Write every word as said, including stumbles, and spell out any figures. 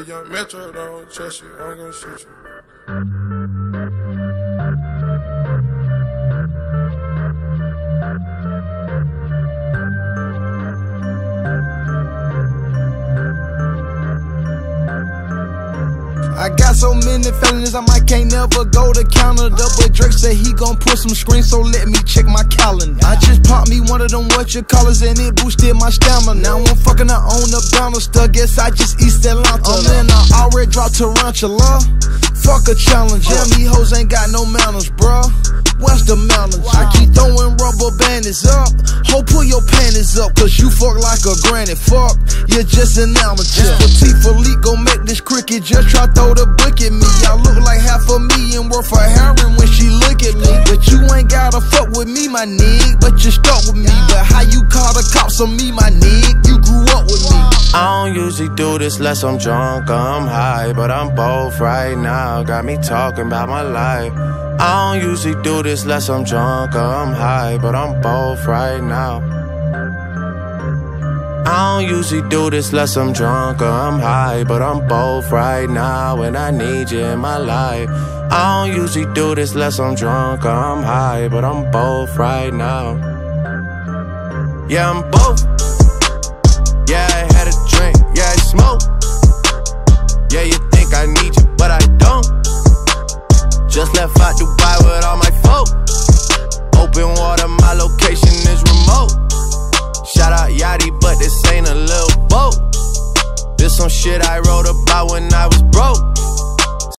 UnNatural, don't trust you, I'm gon' shoot you. I got so many felonies, I might can't never go to Canada. But Drake said he gon' put some screens, so let me check my calendar. I just popped me one of them what you callers, and it boosted my stamina. Now I'm fucking I own the banister, guess I just East Atlanta. Oh man, I already dropped Tarantula. Fuck a challenge, yeah, me hoes ain't got no manners, bruh. What's the manners? I keep throwing rubber bandits up. Ho, pull your panties up, cause you fuck like a granny. Fuck, you're just an amateur. Petite Philippe gon' make this cricket, just try throw the book at me. I look like half a million worth of heroin when she look at me. But you ain't gotta fuck with me, my nig, but you stuck with me. But how you call the cops on me, my nig? You grew up with me. I don't usually do this unless I'm drunk or I'm high, but I'm both right now. Got me talking about my life. I don't usually do this unless I'm drunk or I'm high, but I'm both right now. I don't usually do this unless I'm drunk or I'm high, but I'm both right now, and I need you in my life. I don't usually do this unless I'm drunk or I'm high, but I'm both right now. Yeah, I'm both. Yeah, I had a drink, yeah, I smoke.